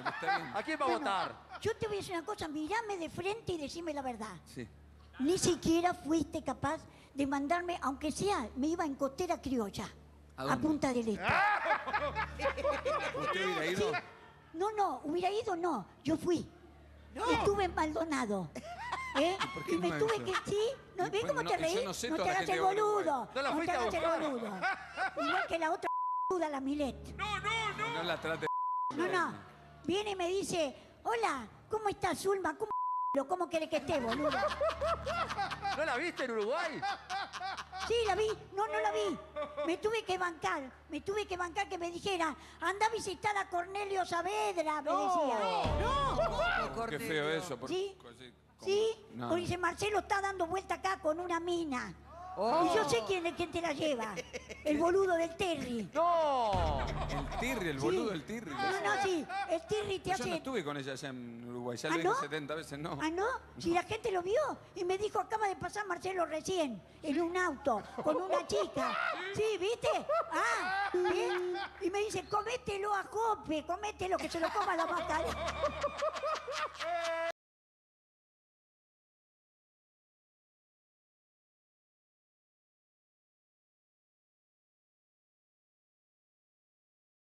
pero está bien. ¿A quién va a votar? Yo te voy a decir una cosa, mirame de frente y decime la verdad. Sí. Ni siquiera fuiste capaz de mandarme, aunque sea, me iba en costera criolla. ¿A A dónde? Punta del Este. ¿Usted hubiera ido? No, hubiera ido, no. Yo fui. Estuve en Maldonado. por qué Y me no tuve eso? que... ¿Sí? ¿No? Y ¿Ves bueno, cómo te no, yo reís? no sé No te toda la hagas gente el que va a Uruguay. boludo. ¿No la No te fuiste a hagas el buscar? boludo. Igual que la otra la Milet. No la trate. No. Viene y me dice, hola, ¿cómo estás, Zulma? ¿Cómo querés que esté, boludo? ¿No la viste en Uruguay? Sí, la vi. No la vi. Me tuve que bancar que me dijera, anda a visitar a Cornelio Saavedra, me decía. Qué feo eso. ¿Sí? como- Sí, No, porque dice, Marcelo está dando vuelta acá con una mina. Oh. Y yo sé quién te la lleva. El boludo del Terry. ¡No! El Tirri, el boludo del Tirri. No, sí. El Terry te Yo hace... no estuve con ella allá en Uruguay. Ya ¿Ah, lo dije no? 70 veces, no. ¿Ah, no? Si la gente lo vio y me dijo, acaba de pasar Marcelo recién, en un auto, con una chica. Sí, ¿viste? Ah, ¿sí? Y me dice, comételo a Jope, comételo, que se lo coma la mascarilla.